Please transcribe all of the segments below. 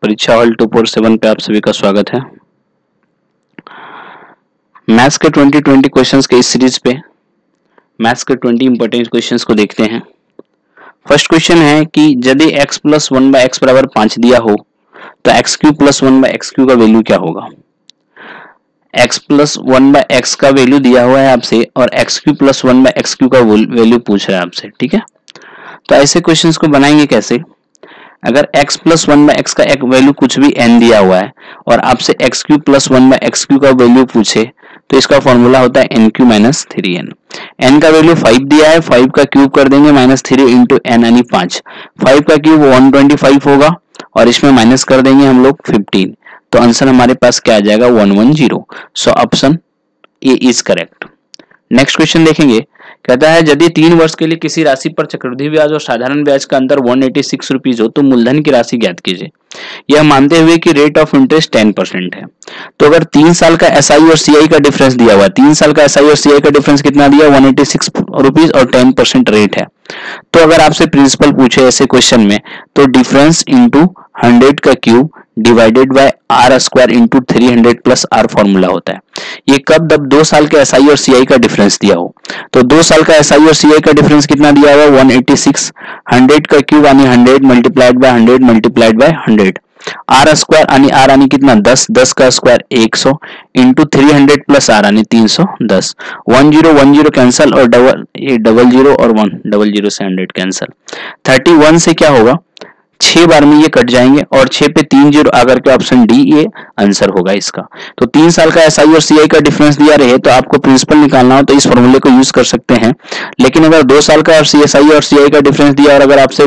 परीक्षा हॉल 247 पे आप सभी का स्वागत है। मैथ्स के 2020 क्वेश्चंस के इस सीरीज पे मैथ्स के 20 इंपॉर्टेंट क्वेश्चंस को देखते हैं। फर्स्ट क्वेश्चन है कि यदि x प्लस 1/x बराबर 5 दिया हो तो x cube plus 1/x cube का वैल्यू क्या होगा। x प्लस 1/x का वैल्यू दिया हुआ है आपसे और x cube plus 1/x cube का वैल्यू पूछ रहा है आपसे, ठीक है। तो ऐसे क्वेश्चंस को बनाएंगे कैसे। अगर x प्लस 1/x का एक वैल्यू कुछ भी n दिया हुआ है और आपसे x cube plus 1/x cube का वैल्यू पूछे तो इसका फॉर्मूला होता है n cube minus 3n। n का वैल्यू 5 दिया है, 5 का क्यूब कर देंगे माइनस 3 इंटू n यानी 5। 5 का क्यूब 125 होगा और इसमें माइनस कर देंगे हम लोग 15, तो आंसर हमारे पास क्या आ जाएगा 110। So option A is correct. Next question देखेंगे, कहता है यदि 3 वर्ष के लिए किसी राशि पर चक्रवृद्धि ब्याज और साधारण ब्याज का अंतर 186 रुपीज हो तो मूलधन की राशि ज्ञात कीजिए। यह मानते हुए कि रेट ऑफ इंटरेस्ट 10% है। तो अगर 3 साल का एसआई और सीआई का डिफरेंस दिया हुआ है, 3 साल का एसआई और सीआई का डिफरेंस कितना दिया 186 रुपीज और 10% रेट है, तो अगर आपसे प्रिंसिपल पूछे ऐसे क्वेश्चन में तो डिफरेंस इंटू 100 का cube divided by R square into 300 plus R formula होता है। ये कब जब 2 साल के एसआई और सीआई का डिफरेंस दिया हो। तो 2 साल का एसआई और सीआई का डिफरेंस कितना दिया हुआ 186, 100 का क्यूब यानी 100 multiplied by 100 multiplied by 100, R square यानी आर यानी कितना 10, 10 का स्क्वायर 100 इंटू 300 प्लस आर यानी 310। 10 कैंसल और डबल जीरो और 1 00 से 100 कैंसल। 31 से क्या होगा 6 बार में ये कट जाएंगे और 6 पे 3 जीरो आकर के ऑप्शन डी ये आंसर होगा इसका। तो 3 साल का एसआई और सीआई का डिफरेंस दिया रहे तो आपको प्रिंसिपल निकालना हो तो इस फॉर्मूले को यूज कर सकते हैं। लेकिन अगर 2 साल का एसआई और सीआई का डिफरेंस दिया और अगर आपसे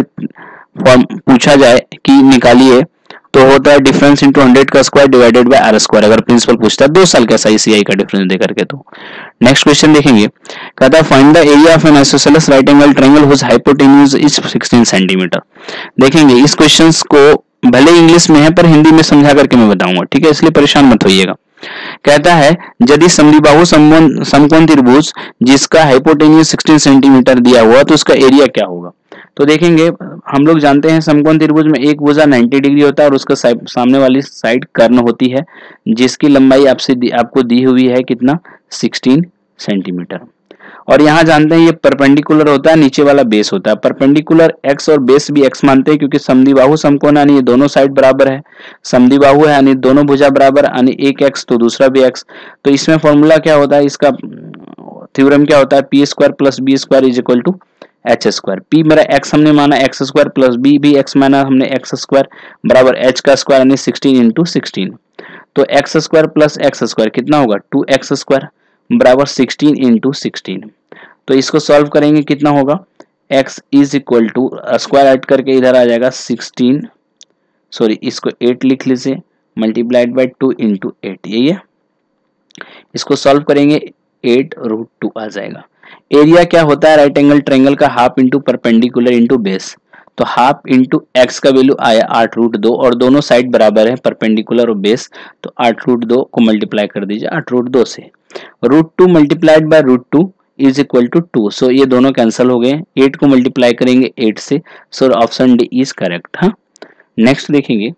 पूछा जाए कि निकालिए तो होता है डिफरेंस इंटू 100 का square divided by R square, अगर प्रिंसिपल पूछता है 2 साल का एसआई सीआई का डिफरेंस दे करके। तो नेक्स्ट क्वेश्चन देखेंगे, कहता है find the area of an isosceles right angle triangle whose hypotenuse is 16 centimetre. देखेंगे इस क्वेश्चंस को भले इंग्लिश में है पर हिंदी में समझा करके मैं बताऊंगा, ठीक है, इसलिए परेशान मत होइएगा। कहता है यदि समद्विबाहु समकोण त्रिभुज जिसका हाइपोटेन्यूज 16 सेंटीमीटर दिया हुआ तो उसका एरिया क्या होगा। तो देखेंगे हम लोग जानते हैं समकोण त्रिभुज में एक भुजा 90 डिग्री होता है और उसका सामने वाली साइड कर्ण होती है जिसकी लंबाई आपको दी हुई है कितना 16 सेंटीमीटर। और यहाँ जानते हैं ये परपेंडिकुलर होता है, नीचे वाला बेस होता है। परपेंडिकुलर x और बेस भी x मानते हैं क्योंकि समद्विबाहु समकोण यानी ये दोनों साइड बराबर है, समद्विबाहु है यानी दोनों भुजा बराबर यानी एक x तो दूसरा भी x। तो इसमें फॉर्मूला क्या होता है, इसका थ्योरम क्या होता है P square plus B square is equal to H square. P मेरा x हमने माना x स्क्वायर प्लस बी भी x माना हमने x स्क्वायर बराबर h का स्क्वायर यानी 16 इंटू 16। तो x square plus x square कितना होगा 2x स्क्वायर बराबर 16 इंटू 16। तो इसको सॉल्व करेंगे कितना होगा x is equal to square add करके इधर आ जाएगा 16, सॉरी इसको 8 लिख लीजिए मल्टीप्लाइड बाय 2 इंटू 8, यही है। इसको सॉल्व करेंगे 8√2 आ जाएगा। एरिया क्या होता है राइट एंगल ट्रायंगल का half into perpendicular into base. तो हाफ इंटू एक्स का वैल्यू आया 8√2 और दोनों साइड बराबर है परपेंडिकुलर और बेस, तो 8√2 को मल्टीप्लाई कर दीजिए 8√2 से। √2 multiplied by √2 is equal to 2। So ये दोनों कैंसिल हो गए। 8 को मल्टीप्लाई करेंगे 8 से, so option D is correct. हाँ, नेक्स्ट देखेंगे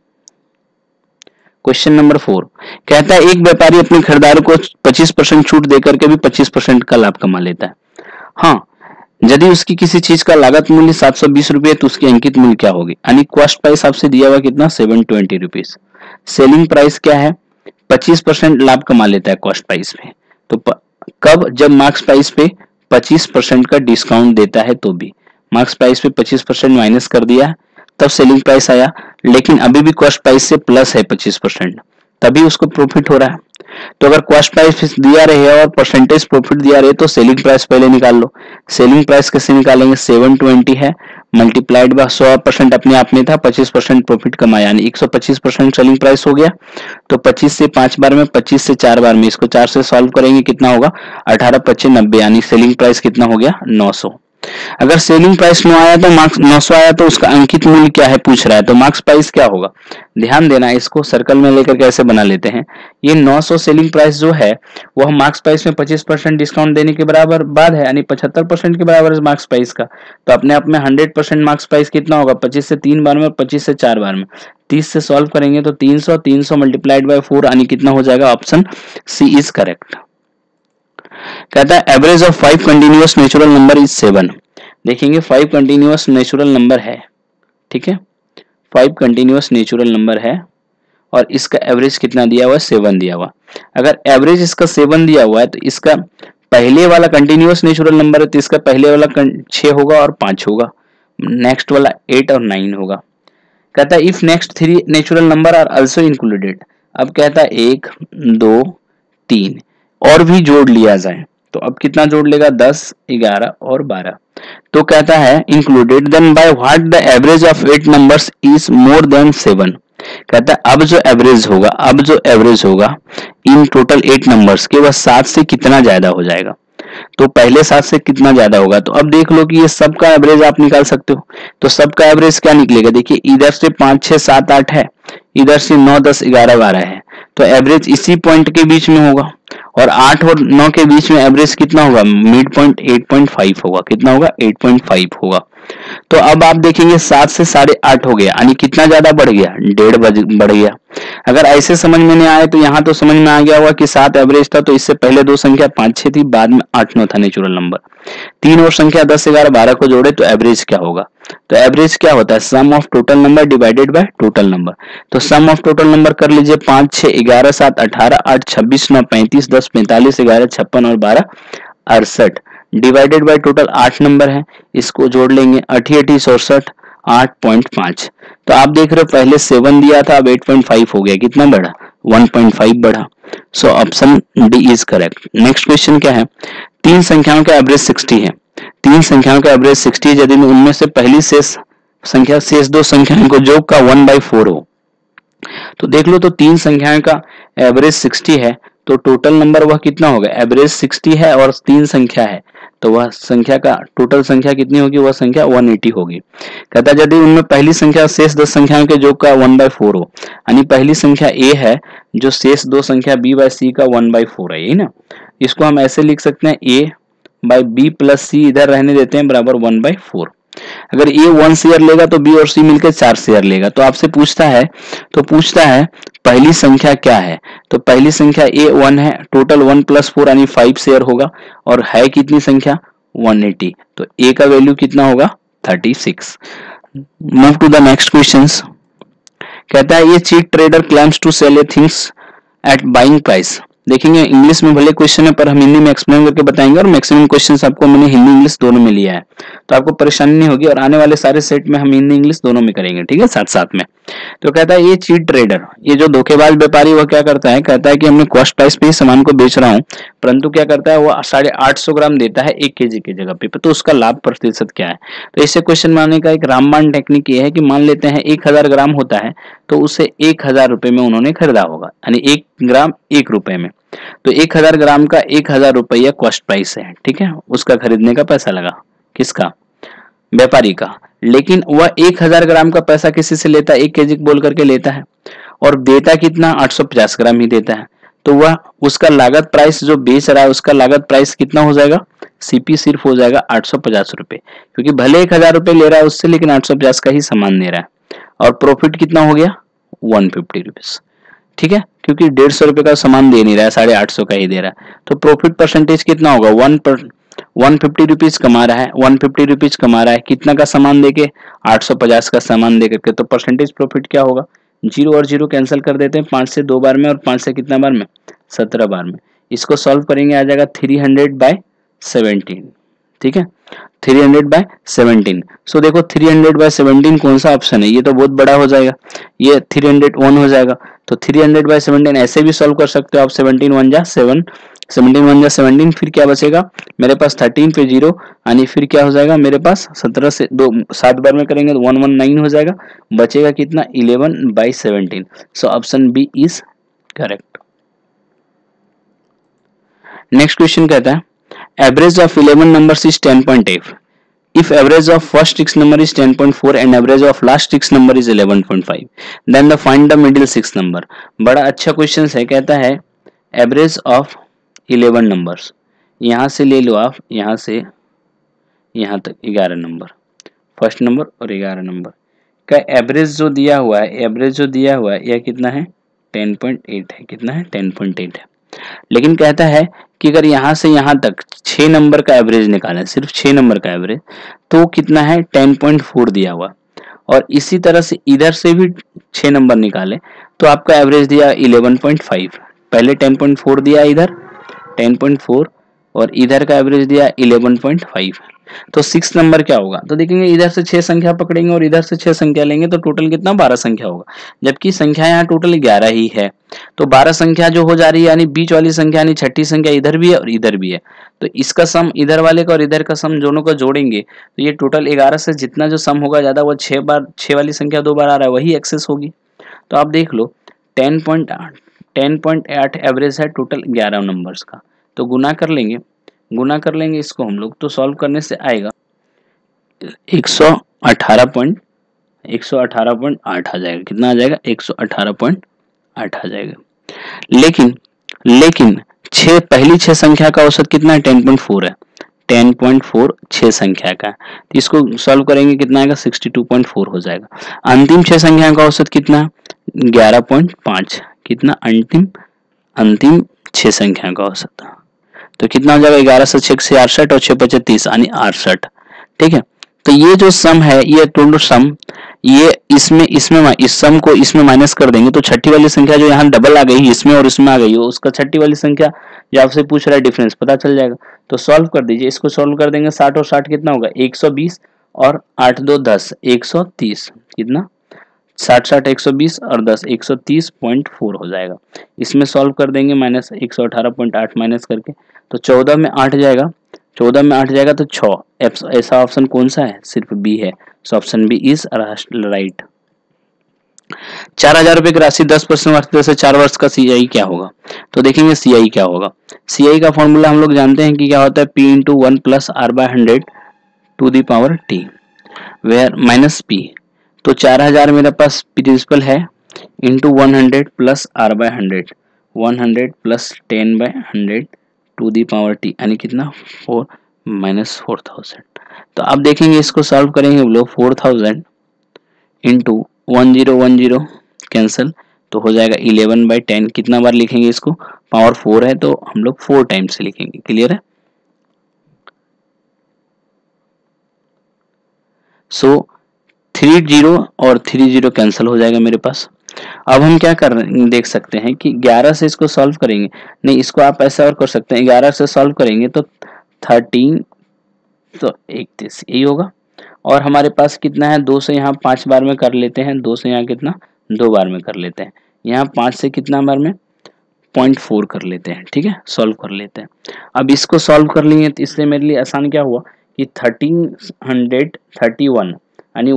क्वेश्चन नंबर 4। कहता है एक व्यापारी अपने खरीदार को 25% छूट देकर के भी 25% का लाभ कमा लेता है। हाँ, यदि उसकी किसी चीज का लागत मूल्य 720 रुपये तो उसकी अंकित मूल्य क्या होगी। यानी कॉस्ट प्राइस आपसे दिया हुआ कितना 720 रुपीज। सेलिंग प्राइस क्या है 25% लाभ कमा लेता है कॉस्ट प्राइस पे। तो कब, जब मार्क्स प्राइस पे 25% का डिस्काउंट देता है तो भी मार्क्स प्राइस पे 25% माइनस कर दिया तब सेलिंग प्राइस आया, लेकिन अभी भी कॉस्ट प्राइस से प्लस है 25%, तभी उसको प्रॉफिट हो रहा है। तो अगर कॉस्ट प्राइस दिया रहे और परसेंटेज प्रॉफिट दिया रहे तो सेलिंग प्राइस पहले निकाल लो। सेलिंग प्राइस कैसे निकालेंगे 720 है मल्टीप्लाइड बाय 100% अपने आप में था 25% प्रॉफिट कमाया यानी 125% सेलिंग प्राइस हो गया। तो 25 से 5 बार में 25 से 4 बार में इसको 4 से सॉल्व करेंगे कितना होगा 18 25 90 यानी सेलिंग प्राइस कितना हो गया 900। अगर सेलिंग प्राइस 9 आया तो मार्क्स 900 आया तो उसका अंकित मूल्य क्या है पूछ रहा है, तो मार्क्स प्राइस क्या होगा। ध्यान देना, इसको सर्कल में लेकर कैसे बना लेते हैं। ये 900 सेलिंग प्राइस जो है वो हम मार्क्स प्राइस में 25% डिस्काउंट देने के बराबर बाद है, यानी 75% के बराबर है मार्क्स प्राइस का। तो अपने आप में 100% मार्क्स प्राइस कितना होगा, 25 से 3 बार में और 25 से 4 बार में। 30 से सॉल्व करेंगे तो 300 मल्टीप्लाइड बाय 4 यानी कितना हो जाएगा, ऑप्शन सी इज करेक्ट। कहता है average of 5 continuous natural number is 7। देखेंगे 5 कंटिन्यूअस नेचुरल नंबर है, ठीक है, 5 कंटिन्यूअस नेचुरल नंबर है और इसका एवरेज कितना दिया हुआ है, 7 दिया हुआ। अगर एवरेज इसका 7 दिया हुआ है तो इसका पहले वाला कंटिन्यूअस नेचुरल नंबर है तो इसका पहले वाला 6 होगा और 5 होगा, नेक्स्ट वाला 8 और 9 होगा। कहता है if next 3 natural number are also included. अब कहता है 1 2 3 और भी जोड़ लिया जाए तो अब कितना जोड़ लेगा, 10 11 और 12। तो कहता है included then by what the average of 8 numbers is more than 7। कहता है अब जो एवरेज होगा इन टोटल 8 नंबर्स के वह 7 से कितना ज्यादा हो जाएगा। तो पहले 7 से कितना ज्यादा होगा, तो अब देख लो कि ये सबका एवरेज आप निकाल सकते हो। तो सबका एवरेज क्या निकलेगा, देखिए इधर से 5 6 7 8 है, इधर से 9 10 11 12 है, तो एवरेज इसी पॉइंट के बीच में होगा। और 8 और 9 के बीच में एवरेज कितना होगा, मिड पॉइंट 8.5 होगा। कितना होगा, 8.5 होगा। तो अब आप देखेंगे 7 से 8.5 हो गया, यानी कितना ज्यादा बढ़ गया, 1.5 बढ़ गया। अगर ऐसे समझ में नहीं आए तो यहाँ तो समझ में आ गया होगा कि 7 एवरेज था, तो इससे पहले 2 संख्या 5 6 थी, बाद में 8 9 था नेचुरल नंबर। 3 और संख्या 10 11 12 को जोड़े तो एवरेज क्या होगा। तो एवरेज क्या होता है, sum of total number divided by total number. तो सम ऑफ टोटल नंबर कर लीजिए, 5 6 11 7 18 8 26 9 35 10 45 11 56 और 12 68 डिवाइडेड बाय टोटल 8 नंबर है, इसको जोड़ लेंगे 88 67 8.5। तो आप देख रहे हो पहले 7 दिया था, अब 8.5 हो गया, कितना बढ़ा, 1.5 बढ़ा। So option D is correct. Next question क्या है, 3 संख्याओं का एवरेज 60 है। 3 संख्याओं का एवरेज 60 यदि उनमें से पहली शेष संख्या शेष 2 संख्याओं को योग का 1/4 हो। तो देख लो, तो 3 संख्याओं का एवरेज 60 है तो टोटल नंबर वह कितना होगा, एवरेज 60 है और 3 संख्या है तो वह संख्या का टोटल संख्या कितनी होगी, वह संख्या 180 होगी। कहता है यदि उनमें पहली संख्या शेष 10 संख्याओं के योग का 1/4 हो, यानी पहली संख्या a है जो शेष 2 संख्या b बाय c का 1/4 है, यही ना। इसको हम ऐसे लिख सकते हैं a by b plus c इधर रहने देते हैं बराबर 1/4। अगर a 1 शेयर लेगा तो b और c मिलकर 4 शेयर लेगा। तो आपसे पूछता है पहली संख्या क्या है, तो पहली संख्या a 1 है, टोटल 1 + 4 यानी 5 शेयर होगा और है कितनी संख्या 180, तो a का वैल्यू कितना होगा 36। Move to the next questions. कहता है ये cheat trader claims to sell a things at buying price. देखेंगे इंग्लिश में भले क्वेश्चन है पर हम हिंदी में एक्सप्लेन करके बताएंगे और मैक्सिमम क्वेश्चंस आपको मैंने हिंदी इंग्लिश दोनों में लिया है तो आपको परेशानी नहीं होगी और आने वाले सारे सेट में हम हिंदी इंग्लिश दोनों में करेंगे, ठीक है, साथ साथ में। तो कहता है ये चीट ट्रेडर, ये जो धोखेबाज व्यापारी वह क्या करता है, कहता है कि हमने कॉस्ट प्राइस पे ही सामान को बेच रहा हूँ, परंतु क्या करता है वो 850 ग्राम देता है 1 kg की जगह पे, तो उसका लाभ प्रतिशत क्या है। तो इससे क्वेश्चन बनाने का एक रामबाण टेक्निक ये है कि मान लेते हैं 1000 ग्राम होता है तो उसे 1000 रुपए में उन्होंने खरीदा होगा, यानी 1 ग्राम 1 रुपए में। तो 1000 ग्राम का 1000 रुपया कॉस्ट प्राइस है, ठीक है, उसका खरीदने का पैसा लगा, किसका, व्यापारी का। लेकिन वह 1000 ग्राम का पैसा किसी से लेता है, 1 kg बोल करके लेता है और देता कितना 850 ग्राम ही देता है। तो वह उसका लागत प्राइस जो बेच रहा है उसका लागत प्राइस कितना हो जाएगा, सीपी सिर्फ हो जाएगा 850 रुपए, क्योंकि भले 1000 रुपए ले रहा है उससे लेकिन 850 का ही सामान दे रहा है। और प्रॉफिट कितना हो गया 150 रुपीज, ठीक है, क्योंकि 150 रुपए का सामान दे नहीं रहा है, 850 का ही दे रहा है। तो प्रॉफिट परसेंटेज कितना होगा, 150 रुपीज कमा रहा है, 150 रुपीज कमा रहा है कितना का सामान देके 850 का सामान दे करके। तो परसेंटेज प्रॉफिट क्या होगा, 0 और 0 कैंसिल कर देते हैं, 5 से 2 बार में और 5 से कितना बार में 17 बार में। इसको सॉल्व करेंगे आ जाएगा 300/17, ठीक है, 300/17। सो देखो 300/17 कौन सा ऑप्शन है, ये तो बहुत बड़ा हो जाएगा, ये 301 हो जाएगा। तो 300/17 ऐसे भी सॉल्व कर सकते हो आप, 17 1 जा 7, 17 1 जा 17, फिर क्या बचेगा मेरे पास 13 पे 0, यानी फिर क्या हो जाएगा मेरे पास 17 से 2 7 बार में करेंगे तो 119 हो जाएगा, बचेगा कितना 11/17। So option B is correct. Next question कहता है average of 11 numbers is 10.8। if average of first 6 number is 10.4 and average of last 6 number is 11.5, then the find the middle 6 number. बड़ा अच्छा क्वेश्चन है, कहता है एवरेज ऑफ 11 नंबर्स, यहाँ से ले लो आप, यहाँ से यहाँ तक 11 नंबर, फर्स्ट नंबर और 11 नंबर का एवरेज जो दिया हुआ है, एवरेज जो दिया हुआ है यह कितना है 10.8 है, कितना है 10.8 है। लेकिन कहता है कि अगर यहाँ से यहाँ तक 6 नंबर का एवरेज निकालें, सिर्फ 6 नंबर का एवरेज, तो कितना है 10.4 दिया हुआ, और इसी तरह से इधर से भी 6 नंबर निकालें तो आपका एवरेज दिया 11.5, पहले 10.4 दिया इधर 10.4 और इधर का एवरेज दिया 11.5, तो 6 नंबर क्या होगा, तो देखेंगे इधर से 6 संख्या पकड़ेंगे और इधर से 6 संख्या लेंगे तो टोटल कितना 12 संख्या होगा, जबकि संख्या यहाँ टोटल 11 ही है, तो 12 संख्या जो हो जा रही है यानी बीच वाली संख्या यानी छठी संख्या इधर भी है और इधर भी है, तो इसका सम इधर वाले का और इधर का सम दोनों का जोड़ेंगे तो ये टोटल 11 से जितना जो सम होगा ज्यादा वो 6 वाली संख्या 2 बार आ रहा है वही एक्सेस होगी। तो आप देख लो 10.8 एवरेज है टोटल 11 नंबर्स का, तो गुना कर लेंगे इसको हम लोग, तो सॉल्व करने से आएगा 118.8 आ जाएगा, कितना आ जाएगा 118.8 आ जाएगा। लेकिन पहली 6 संख्या का औसत कितना है 10.4 है, 10.4 6 संख्या का, तो इसको सॉल्व करेंगे कितना आएगा 62.4 हो जाएगा। अंतिम 6 संख्या का औसत कितना 11.5, कितना अंतिम 6 संख्या का औसत, तो कितना हो जाएगा 11 से 6 से 68 और 6 5 30 यानी 68, ठीक है। तो ये जो सम है ये टोटल सम, ये इसमें इस सम को इसमें माइनस कर देंगे तो छठी वाली संख्या जो यहाँ डबल आ गई इसमें और इसमें आ गई हो, उसका छठी वाली संख्या जो आपसे पूछ रहा है डिफरेंस पता चल जाएगा। तो सॉल्व कर दीजिए, इसको सॉल्व कर देंगे 60 और 60 कितना होगा 120 और 8 2 10 130, कितना 60 60 120 और 10 130.4 हो जाएगा। इसमें सॉल्व कर देंगे माइनस 118.8 माइनस करके, तो 14 में 8 जाएगा, 14 में 8 जाएगा तो 6, ऐसा ऑप्शन कौन सा है सिर्फ बी है, so option B is right. 4000 रुपए की राशि 10% वार्षिक से 4 वर्ष का सीआई क्या होगा, तो देखेंगे सीआई क्या होगा। सीआई का फॉर्मूला हम लोग जानते हैं कि क्या होता है P × 1 + R/100 to the power T where minus P, तो 4000 मेरे पास प्रिंसिपल है into 100 + R/100 100 + 10/100 to the power T यानी कितना 4 - 4000। तो अब देखेंगे इसको सॉल्व करेंगे हम लोग 4000 इंटू 1010 कैंसिल, तो हो जाएगा 11/10, कितना बार लिखेंगे इसको, पावर 4 है तो हम लोग 4 टाइम्स से लिखेंगे, क्लियर है। सो 30 और 30 कैंसिल हो जाएगा मेरे पास। अब हम क्या कर रहे हैं देख सकते हैं कि 11 से इसको सॉल्व करेंगे, नहीं इसको आप ऐसा और कर सकते हैं 11 से सॉल्व करेंगे तो 13 तो 31 यही होगा, और हमारे पास कितना है 2 से यहाँ 5 बार में कर लेते हैं, 2 से यहाँ कितना 2 बार में कर लेते हैं, यहाँ 5 से कितना बार में 0.4 कर लेते हैं, ठीक है सॉल्व कर लेते हैं। अब इसको सॉल्व कर लिए तो इससे मेरे लिए आसान क्या हुआ कि 1331 यानी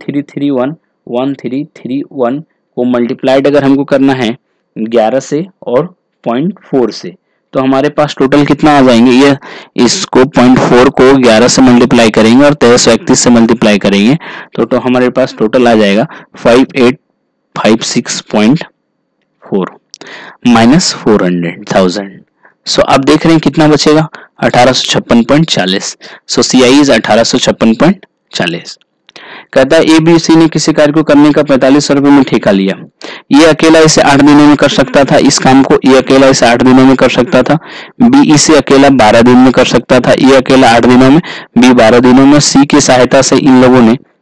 1331 को मल्टीप्लाइड अगर हमको करना है 11 से और 0.4 से, तो हमारे पास टोटल कितना आ जाएंगे, ये इसको 0.4 को 11 से मल्टीप्लाई करेंगे और 2331 से मल्टीप्लाई करेंगे तो हमारे पास टोटल आ जाएगा 5856.4 माइनस 400,000। सो अब देख रहे हैं कितना बचेगा 1856.40, सो CI इज 1856.40। कहता है ABC ने किसी कार्य को करने का 4500 रुपए में ठेका लिया, ये अकेला इसे 8 दिनों में कर सकता था, इस काम को ये अकेला इसे 8 दिनों में कर सकता था, B इसे अकेला 12 दिन में कर सकता था, ये अकेला 8 दिनों में, B 12 दिनों में, C की सहायता से इन लोगों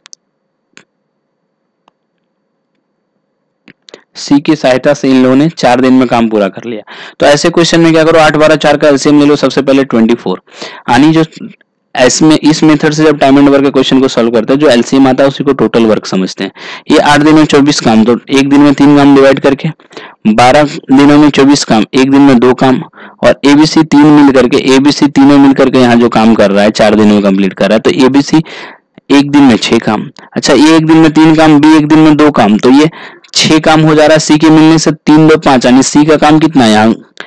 ने 4 दिन में काम पूरा कर लिया। तो ऐसे क्वेश्चन में क्या करो 8 12 4 का एलसीएम ले लो, सबसे पहले 24 यानी जो इसमें इस मेथड से जब टाइम एंड वर्क के क्वेश्चन को सॉल्व करते हैं जो एलसीएम आता है उसी को टोटल वर्क समझते हैं। ये 8 दिन में 24 काम, तो एक दिन में 3 काम डिवाइड करके 12 दिनों में 24 काम, एक दिन में 2 काम, और ABC 3 मिल करके ABC तीनों मिल करके यहाँ जो काम कर रहा है 4 दिन में कंप्लीट कर रहा है, तो ABC एक दिन में 6 काम, अच्छा ये एक दिन में 3 काम, B एक दिन में 2 काम, तो ये 6 काम हो जा रहा है। C के मिलने से 3 2 5 यानी C का काम कितना है यहाँ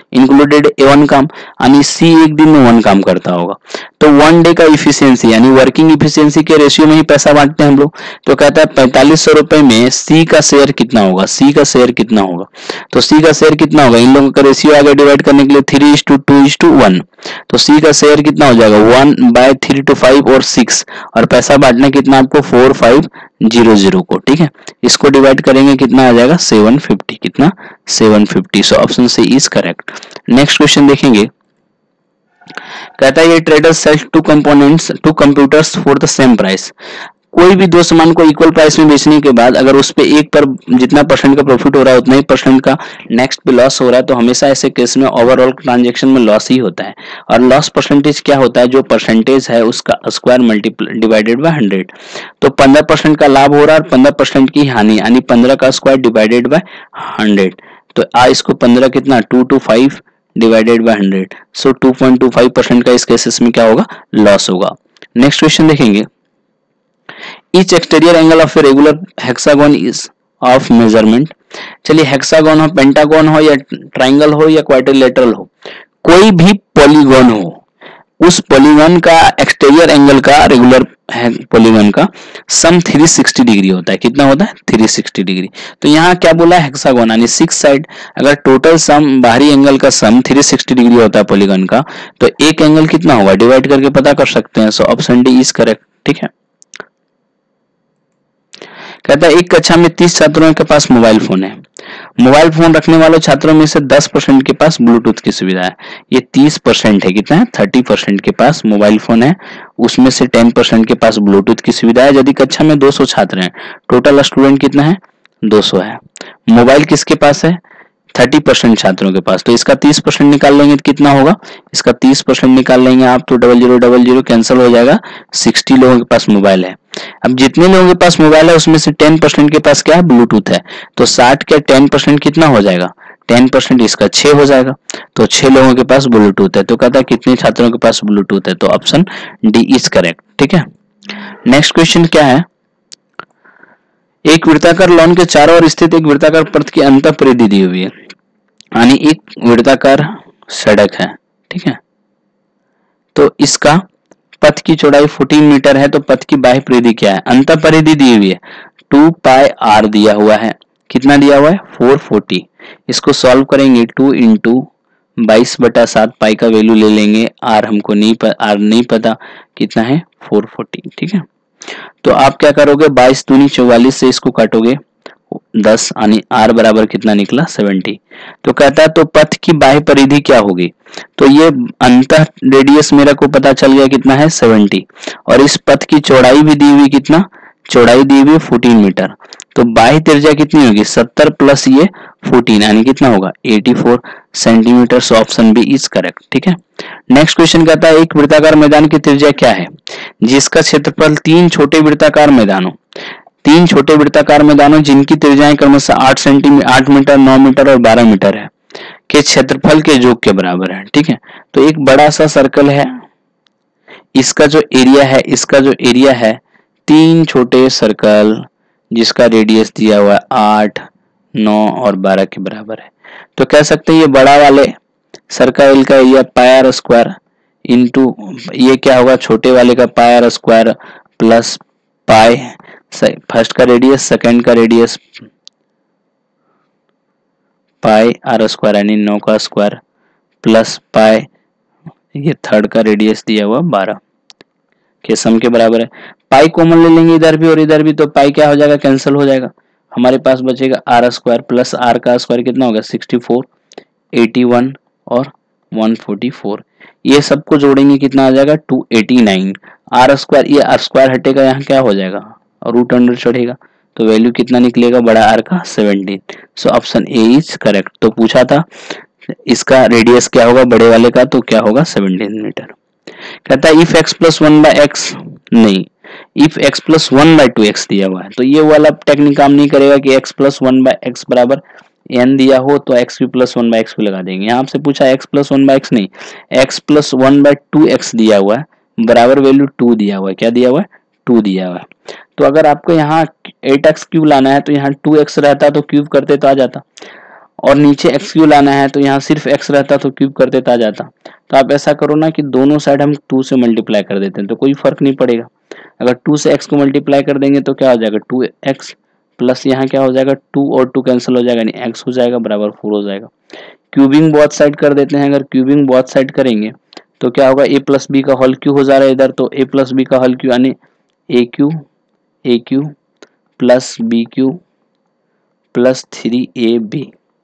इंक्लूडेड A1 काम, आणि C एक दिन में 1 काम करता होगा। तो 1 डे का इफिशियंसी यानी वर्किंग इफिशियंसी के रेशियो में ही पैसा बांटते हैं हम लोग। तो कहता है 4500 रुपए में C का शेयर कितना होगा, C का शेयर कितना होगा। तो C का शेयर कितना होगा, इन लोगों का रेशियो आगे डिवाइड करने के लिए 3:2:1, तो C का शेयर कितना हो जाएगा 1/3 to 5 और 6, और पैसा बांटना कितना आपको 4500 को, ठीक है। इसको डिवाइड करेंगे कितना आ जाएगा 750, कितना 750। So option C is correct. Next question देखेंगे, कहता है ये trader sells two computers for the same price. कोई भी दो सामान को इक्वल प्राइस में बेचने के बाद अगर उस पे एक पर जितना परसेंट का प्रॉफिट हो रहा है उतना ही परसेंट का नेक्स्ट पे लॉस हो रहा है, तो हमेशा ऐसे केस में ओवरऑल ट्रांजैक्शन में लॉस ही होता है। और लॉस परसेंटेज क्या होता है, जो परसेंटेज है उसका स्क्वायर मल्टीप्लाई डिवाइडेड बाय 100। तो 15% का लाभ हो रहा है और 15% की हानि, यानी 15 का स्क्वायर डिवाइडेड बाय 100। तो इसको 15 कितना 2 to 5 डिवाइडेड बाय 100, सो 2.25% का इस केसेस में क्या होगा, लॉस होगा। नेक्स्ट क्वेश्चन देखेंगे, each exterior angle of a regular hexagon is of measurement. चलिए हेक्सागोन हो, पेंटागोन हो, या ट्राइंगल हो, या क्वाड्रिलेटरल हो, कोई भी पॉलीगॉन हो, उस पॉलीगॉन का एक्सटीरियर एंगल का रेगुलर पॉलीगॉन का सम 360 डिग्री होता है। कितना होता है 360 डिग्री। तो यहाँ क्या बोला है हेक्सागोन यानी 6 साइड, अगर टोटल सम बाहरी एंगल का सम 360 डिग्री होता है पॉलीगॉन का, तो एक एंगल कितना होगा डिवाइड करके पता कर सकते हैं। So option D is correct, ठीक है। कहता है एक कक्षा में 30 छात्रों के पास मोबाइल फोन है। मोबाइल फोन रखने वाले छात्रों में से 10% के पास ब्लूटूथ की सुविधा है। ये 30% है, कितना है 30% के पास मोबाइल फोन है, उसमें से 10% के पास ब्लूटूथ की सुविधा है। यदि कक्षा में 200 छात्र हैं, टोटल स्टूडेंट कितना है 200 है। मोबाइल किसके पास है 30% छात्रों के पास, तो इसका 30% निकाल लेंगे तो कितना होगा, इसका 30% निकाल लेंगे आप तो 0000 कैंसिल हो जाएगा। 60 लोगों के पास मोबाइल है। अब जितने लोगों के पास मोबाइल है उसमें से 10% के पास क्या है ब्लूटूथ है, तो 60 का 10% कितना हो जाएगा 10%, इसका 6 हो जाएगा। तो 6 लोगों के पास ब्लूटूथ है। तो कहता है कितने छात्रों के पास ब्लूटूथ है, तो ऑप्शन डी इज करेक्ट, ठीक है। नेक्स्ट क्वेश्चन क्या है, एक वृत्ताकार लॉन के चारों ओर स्थित एक वृत्ताकार पथ की अंत परिधि दी हुई है, यानी एक वृत्ताकार सड़क है, ठीक है। तो इसका पथ की चौड़ाई 14 मीटर है, तो पथ की बाह्य परिधि क्या है, अंत परिधि दी हुई है 2 पाई r दिया हुआ है। कितना दिया हुआ है 440। इसको सॉल्व करेंगे 2 × 22/7 पाई का वैल्यू ले लेंगे, r हमको नहीं पता कितना है 440, ठीक है। तो आप क्या करोगे 22 दूनी 44 से इसको काटोगे 10, यानी r बराबर कितना निकला 70। तो कहता है तो पथ की बाह्य परिधि क्या होगी, तो ये अंतः रेडियस मेरा को पता चल गया कितना है 70, और इस पथ की चौड़ाई भी दी हुई कितना, चौड़ाई दी हुई 14 मीटर। तो बाह्य त्रिज्या कितनी होगी 70 प्लस ये 14, यानी कितना होगा 84 centimetre. So option B is correct, ठीक है। नेक्स्ट क्वेश्चन कहता है एक वृत्ताकार मैदान की त्रिज्या क्या है जिसका क्षेत्रफल 3 छोटे वृत्ताकार मैदानों, 3 छोटे वृत्ताकार मैदानों जिनकी त्रिज्याएं क्रमशः 8 मीटर, 9 मीटर और 12 मीटर है के क्षेत्रफल के योग के बराबर है, ठीक है। तो एक बड़ा सा सर्कल है, इसका जो एरिया है, इसका जो एरिया है 3 छोटे सर्कल जिसका रेडियस दिया हुआ है 8, 9 और 12 के बराबर है। तो कह सकते हैं ये बड़ा वाले सर्कल का area pi r square into ये क्या होगा छोटे वाले का pi r square plus pi first का रेडियस, सेकंड का रेडियस पाई r स्क्वायर यानी 9 का स्क्वायर प्लस पाई ये थर्ड का रेडियस दिया हुआ 12 के सम के बराबर है। पाई कॉमन ले लेंगे इधर भी और इधर भी, तो पाई क्या हो जाएगा कैंसिल हो जाएगा, हमारे पास बचेगा r स्क्वायर प्लस r का स्क्वायर कितना होगा 64, 81 और 144। ये सबको जोड़ेंगे कितना आ जाएगा 289। r स्क्वायर ये r स्क्वायर हटेगा, यहाँ क्या हो जाएगा रूट अंडर चढ़ेगा, तो वैल्यू कितना निकलेगा बड़ा r का 17। So option A is correct. तो पूछा था इसका रेडियस क्या होगा बड़े वाले का, तो क्या होगा 17 मीटर। कहता है इफ x प्लस 1/x नहीं, इफ x प्लस 1/2x दिया हुआ है, तो ये वाला टेक्निक काम नहीं करेगा कि x प्लस 1/x बराबर n दिया हो तो x भी प्लस 1/x भी लगा देंगे। यहाँ आपसे पूछा x प्लस 1/x नहीं, x प्लस 1/2x दिया हुआ है बराबर वैल्यू 2 दिया हुआ है, क्या दिया हुआ है 2 दिया हुआ है। तो अगर आपको यहाँ 8x क्यूब लाना है तो यहाँ 2x रहता तो क्यूब करते तो आ जाता, और नीचे एक्स क्यू लाना है तो यहाँ सिर्फ एक्स रहता तो क्यूब कर देता आ जाता। तो आप ऐसा करो ना कि दोनों साइड हम 2 से मल्टीप्लाई कर देते हैं तो कोई फर्क नहीं पड़ेगा। अगर 2 से x को मल्टीप्लाई कर देंगे तो क्या हो जाएगा 2x प्लस यहाँ क्या हो जाएगा 2 और 2 कैंसिल हो जाएगा, यानी x हो जाएगा बराबर 4 हो जाएगा। क्यूबिंग बोथ साइड कर देते हैं, अगर क्यूबिंग बोथ साइड करेंगे तो क्या होगा a प्लस बी का होल क्यू हो जा रहा है इधर, तो a प्लस बी का होल क्यू यानी A cube plus B cube plus 3ab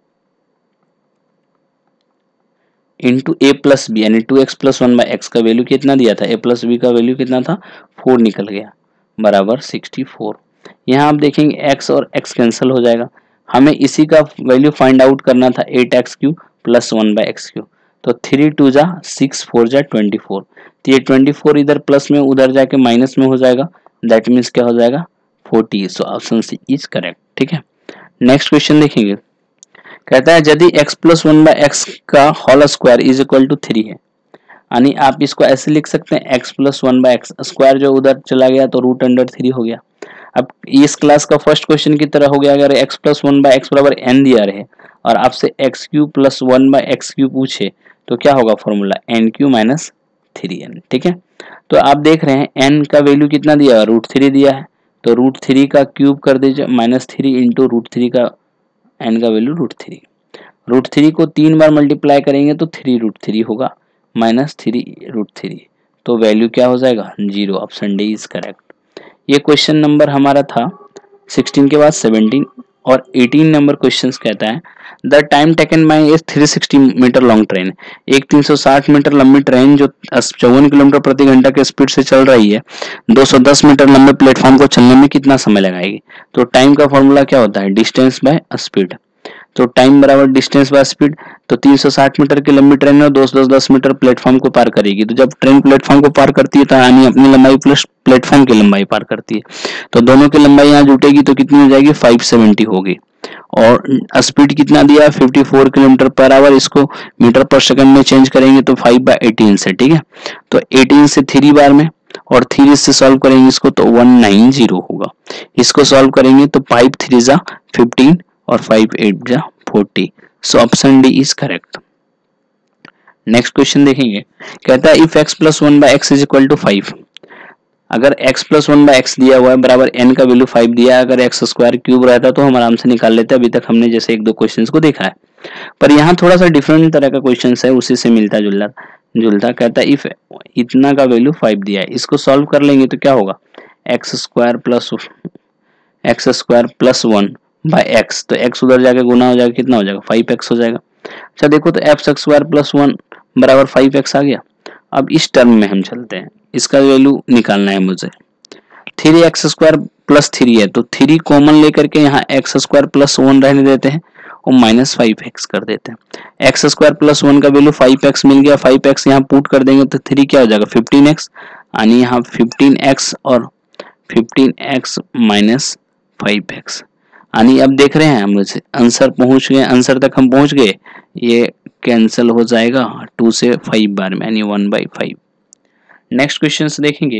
into A plus B यानी 2x प्लस 1/x का वैल्यू कितना दिया था, a प्लस बी का वैल्यू कितना था 4 निकल गया बराबर 64। यहाँ आप देखेंगे x और x कैंसिल हो जाएगा, हमें इसी का वैल्यू फाइंड आउट करना था 8x Q plus 1/x Q. तो 3 2 जा 6 4 जा 24, तो ये 24 इधर प्लस में उधर जाके माइनस में हो जाएगा, दैट मीन्स क्या हो जाएगा 40। So option C is correct. ठीक है, नेक्स्ट क्वेश्चन देखेंगे। कहता है यदि x प्लस 1/x का whole square is equal to 3 है, यानी आप इसको ऐसे लिख सकते हैं x प्लस 1/x स्क्वायर जो उधर चला गया तो रूट अंडर 3 हो गया। अब इस क्लास का फर्स्ट क्वेश्चन की तरह हो गया, अगर x प्लस 1/x बराबर n दिया रहे और आपसे x Q plus 1/x Q पूछे तो क्या होगा formula n Q minus 3n। ठीक है, तो आप देख रहे हैं n का वैल्यू कितना दिया है √3 दिया है, तो √3 का क्यूब कर दीजिए माइनस 3 इंटू √3 का n का वैल्यू √3। √3 को 3 बार मल्टीप्लाई करेंगे तो 3√3 होगा माइनस 3√3, तो वैल्यू क्या हो जाएगा 0। Option D is correct. ये क्वेश्चन नंबर हमारा था 16 के बाद 17 और 18 नंबर क्वेश्चन कहता है the time taken by a 360 metre long train, एक 360 मीटर लंबी ट्रेन जो 54 किलोमीटर प्रति घंटा के स्पीड से चल रही है 210 मीटर लंबे प्लेटफॉर्म को चलने में कितना समय लगाएगी। तो टाइम का फॉर्मूला क्या होता है डिस्टेंस बाय स्पीड, तो टाइम बराबर डिस्टेंस बाय स्पीड। तो 360 मीटर की लंबी ट्रेन में 210 मीटर प्लेटफॉर्म को पार करेगी, तो जब ट्रेन प्लेटफॉर्म को पार करती है तो यानी अपनी लंबाई प्लस प्लेटफॉर्म की लंबाई पार करती है, तो दोनों की लंबाई यहाँ जुटेगी तो कितनी हो जाएगी 570 होगी। और स्पीड कितना दिया 54 किलोमीटर पर आवर, इसको मीटर पर सेकंड में चेंज करेंगे तो 5/18 से। ठीक है, तो 18 से 3 बार में और 3 से सॉल्व करेंगे इसको तो 190 होगा। इसको सॉल्व करेंगे तो 5 3 जा 15 और 5 8 जा 40। So option D is correct. Next question देखेंगे, कहता है if x plus 1/x is equal to 5, अगर x प्लस 1/x दिया हुआ है बराबर n का वैल्यू 5 दिया है, अगर x स्क्वायर क्यूब रहता तो हम आराम से निकाल लेते। अभी तक हमने जैसे एक दो क्वेश्चंस को देखा है, पर यहाँ थोड़ा सा डिफरेंट तरह का क्वेश्चन है, उसी से मिलता जुलता। कहता है इफ इतना का वैल्यू 5 दिया है, इसको सॉल्व कर लेंगे तो क्या होगा x स्क्वायर प्लस 1/x, तो x उधर जाके गुना हो जाएगा, कितना हो जाएगा 5x हो जाएगा। अच्छा देखो तो x स्क्वायर प्लस 1 बराबर 5x आ गया। अब इस टर्म में हम चलते हैं, इसका वैल्यू निकालना है मुझे। 3x स्क्वायर प्लस 3 है तो 3 कॉमन लेकर के यहाँ x स्क्वायर प्लस 1 रहने देते हैं और माइनस 5x कर देते हैं। x स्क्वायर प्लस 1 का वैल्यू 5x मिल गया, 5x यहाँ पुट कर देंगे तो 3 क्या हो जाएगा 15x, यानी यहाँ 15x और 15x माइनस 5x, यानी अब देख रहे हैं हम आंसर पहुंच गए, आंसर तक हम पहुंच गए, ये कैंसिल हो जाएगा 2 से 5 बार में यानी 1/5। नेक्स्ट क्वेश्चन देखेंगे,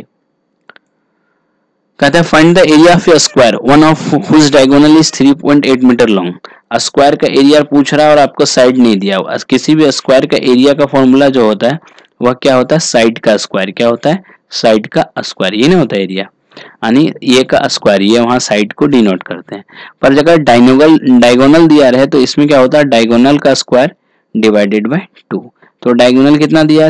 कहता है find the area of a square one of whose diagonal is 3.8 metre long. Square का एरिया पूछ रहा है और आपको साइड नहीं दिया हुआ। किसी भी स्क्वायर का एरिया का फॉर्मूला जो होता है वह क्या होता है साइड का स्क्वायर, क्या होता है साइड का स्क्वायर, ये नहीं होता एरिया, यानी ये का स्क्वायर, ये वहां साइड को डिनोट करते हैं। पर अगर डायगोनल दिया रहे तो इसमें क्या होता है डायगोनल का स्क्वायर डिवाइडेड बाय 2। तो डायगोनल कितना दिया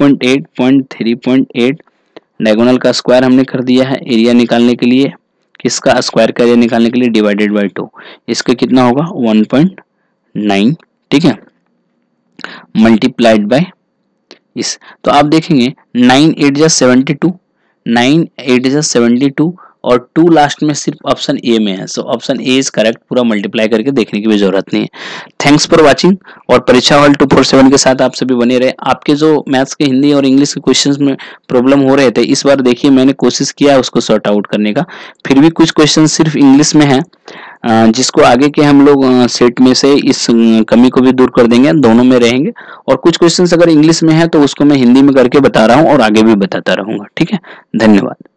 3.8 डायगोनल का स्क्वायर हमने कर दिया है एरिया निकालने के लिए, किसका स्क्वायर का एरिया निकालने के लिए डिवाइडेड बाय 2, इसका कितना होगा 1.9। ठीक है, मल्टीप्लाइड बाय इस, तो आप देखेंगे 9 8 जा 72, 9 8 जा 72 और 2 लास्ट में सिर्फ ऑप्शन ए में है। So option A is correct, पूरा मल्टीप्लाई करके देखने की भी जरूरत नहीं है। थैंक्स फॉर वाचिंग, और परीक्षा हॉल 247 के साथ आप सभी बने रहे। आपके जो मैथ्स के हिंदी और इंग्लिश के क्वेश्चंस में प्रॉब्लम हो रहे थे, इस बार देखिए मैंने कोशिश किया उसको सॉर्ट आउट करने का। फिर भी कुछ क्वेश्चन सिर्फ इंग्लिश में है, जिसको आगे के हम लोग सेट में से इस कमी को भी दूर कर देंगे, दोनों में रहेंगे। और कुछ क्वेश्चंस अगर इंग्लिश में है तो उसको मैं हिंदी में करके बता रहा हूँ और आगे भी बताता रहूंगा। ठीक है, धन्यवाद।